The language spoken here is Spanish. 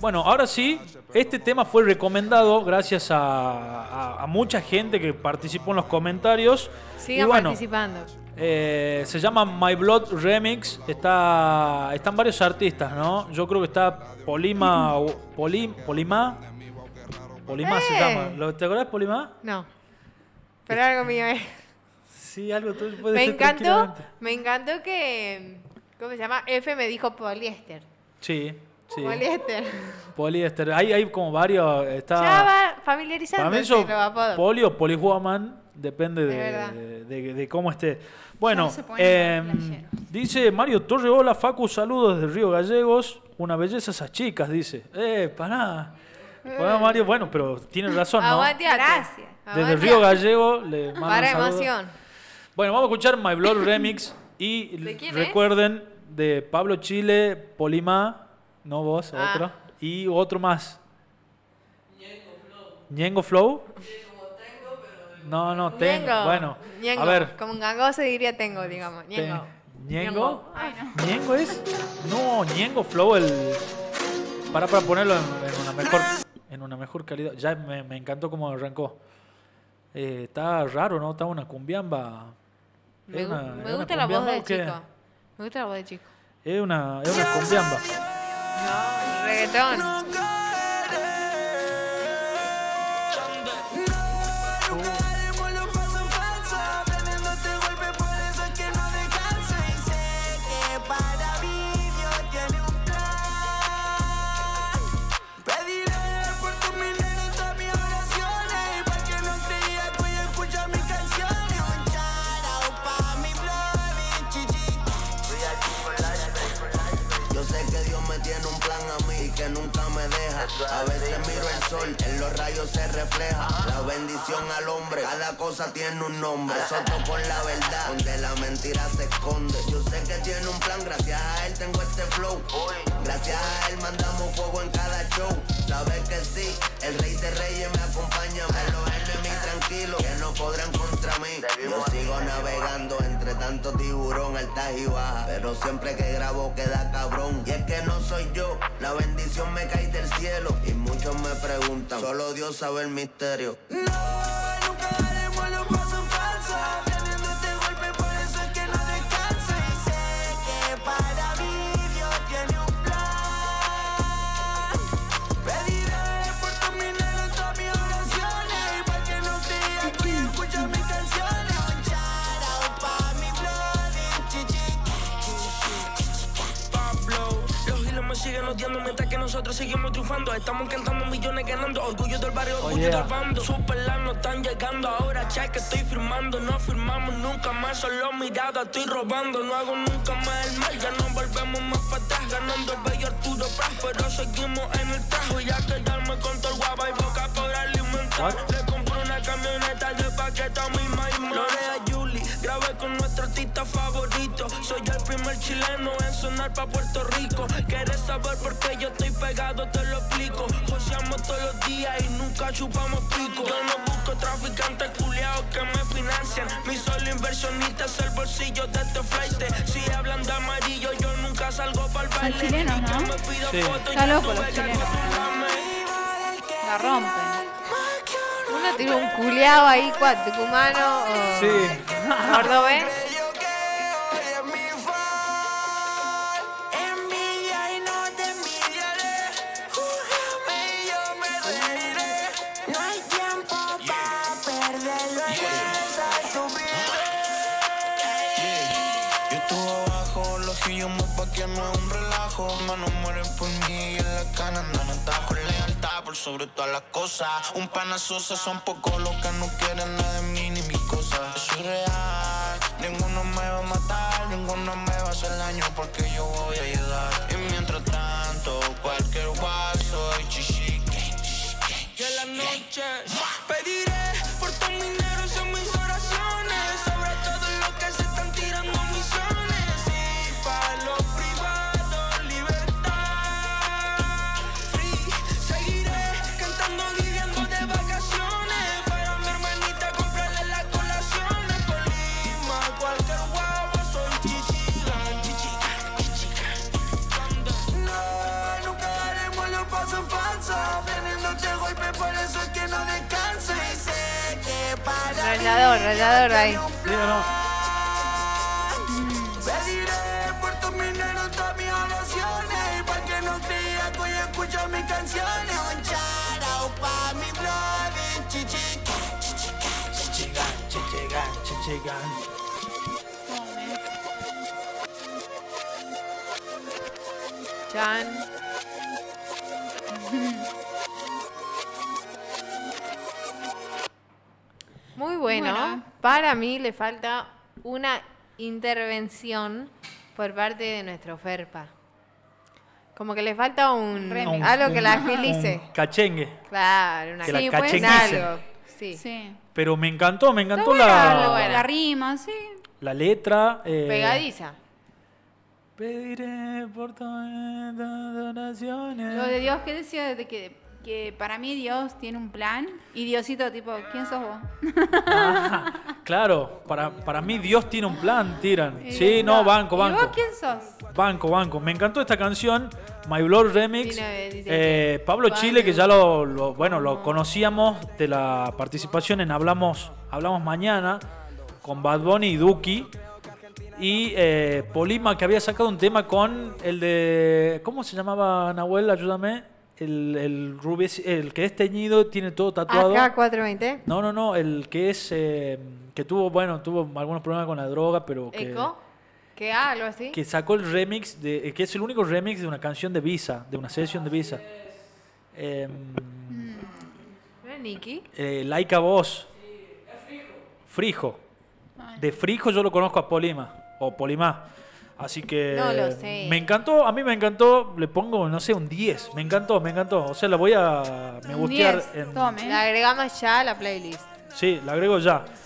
Bueno, ahora sí, este tema fue recomendado gracias a mucha gente que participó en los comentarios. Sigan participando. Se llama My Blood Remix. Están varios artistas, ¿no? Yo creo que está Polima se llama. ¿Te acordás de Polima? No. Pero algo mío es. Sí, algo tú puedes decir. Me encantó que. ¿Cómo se llama? F me dijo poliéster. Sí. Poliéster. Hay como varios. Ya va familiarizándose los apodos. Poli o Polihuaman, depende de cómo esté. Bueno, dice Mario Torre, hola Facu, saludos desde Río Gallegos. Una belleza esas chicas, dice. Pará. Bueno, Mario, bueno, pero tiene razón, ¿no? Gracias. Desde Río Gallego le mando Para un saludo. emoción. Bueno, vamos a escuchar My Blood Remix. Y recuerden, de Pablo Chile, Polima. No vos, otro. Y otro más. ¿Ñengo Flow? No, tengo. Bueno, Ñengo. A ver. Como un gangoso diría tengo, digamos. Ñengo. ¿Ñengo? Ay, no. ¿Ñengo es? No, Ñengo Flow, para ponerlo en una mejor calidad. Ya me encantó cómo arrancó. Está raro, ¿no? Está una cumbiamba. Me gusta la voz del chico. Me gusta la voz del chico. Es una cumbiamba. No, reggaetón. A veces miro el sol, en los rayos se refleja la bendición al hombre, cada cosa tiene un nombre. Soto con la verdad, donde la mentira se esconde. Yo sé que tiene un plan, gracias a él tengo este flow. Gracias a él mandamos fuego en cada show. Sabes que sí, el rey de reyes me acompaña. A los enemigos tranquilos, que no podrán contra mí. Yo sigo navegando entre tanto tiburón, altas y bajas, pero siempre que grabo queda cabrón. Y es que no soy yo, la bendición me cae del cielo. Y muchos me preguntan, solo Dios sabe el misterio. No, nunca daremos los pasos falsos. Teniendo este golpe, por eso es que no descanso. Y sé que para mí Dios tiene un plan. Pediré por tu dinero en todas mis oraciones. Y para que no creas que escucha mis canciones. Un shout out pa' mi blood, chichi. Pablo, los hilos me siguen odiando mientras que nosotros seguimos triunfando. Estamos cantando millones ganando, orgullo del barrio, orgullo del bando. Superlas no están llegando, ahora cheque estoy firmando. No firmamos nunca más, solo mirada estoy robando. No hago nunca más el mal, ya no volvemos más para atrás. Ganando el bello Arturo Prat, pero seguimos en el trajo. Ya quedarme con todo el guapa y boca por alimentar. Le compré una camioneta de paquete a mi maíz. Lorea Julie, grabé con nuestro artista favorito. Soy el primer chileno en sonar pa' Puerto Rico. ¿Quieres saber por qué yo estoy pegado? Te lo explico. Joseamos todos los días y nunca chupamos pico. Yo no busco traficantes culiados que me financian. Mi solo inversionista es el bolsillo de este flight. Si hablan de amarillo, yo nunca salgo para el baile. Son chilenos, ¿no? Sí. Está loco los chilenos. La rompen. Uno tiene un culeado ahí, tucumano o Sí. cordobés. Que no es un relajo, manos mueren por mí y en la cana andan atajo. Lealtad por sobre todas las cosas. Un pana sosa, son pocos los que no quieren nada de mí ni mis cosas. Soy real, ninguno me va a matar, ninguno me va a hacer daño porque yo voy a llegar. Y mientras tanto, cualquier guaso y chichi. Y en la noche pediré por tu dinero en mis oraciones. Sobre todo lo que se están tirando misiones. Y para los privados, libertad. Free, seguiré cantando, viviendo de vacaciones. Para mi hermanita comprarle las colaciones. Colima, cualquier guapo, soy chichigan, chichigan, chichigan. No, nunca haremos paso en falso, teniéndote golpe, por eso es que no descanso. Y sé que para Rayador ahí. ¿Sí o no? pediré por tus mineros todas mis oraciones, pa' que no creas que hoy escucho mis canciones. Un charao pa' mi brother, chichica, chichica, chichica, chichica, chichica. Chan. Muy bueno. Para mí le falta una intervención por parte de nuestro Ferpa. Como que le falta algo que la agilice. Un cachengue. Claro, una Que la sí, cachenguicen. algo. Sí. Sí. Pero me encantó Está buena, la rima, sí. la letra. Pegadiza. Pediré por todas oraciones. Lo de Dios, ¿qué decía? De que para mí Dios tiene un plan y Diosito, tipo, ¿quién sos vos? Ah, claro, para mí Dios tiene un plan, tiran. Sí, no, banco. ¿Y vos quién sos? Banco. Me encantó esta canción, My Blood Remix. Dice Pablo Chile, que ya lo conocíamos de la participación en Hablamos Mañana con Bad Bunny y Duki. Y Polima, que había sacado un tema con el de... ¿Cómo se llamaba, Nahuel? Ayúdame. El que es teñido, tiene todo tatuado. AK420. No, el que es... que tuvo algunos problemas con la droga, pero que... ¿Eco? ¿Qué algo así? Que sacó el remix, que es el único remix de una canción de Visa, de una sesión de Visa. ¿No es Nicky? Laika Voz. Frijo. De Frijo yo lo conozco a Polima, o Polimá. Así que No lo sé. me encantó, a mí me encantó, le pongo, no sé, un 10. Me encantó. O sea, me gustear. Tome. La agregamos ya a la playlist. Sí, la agrego ya.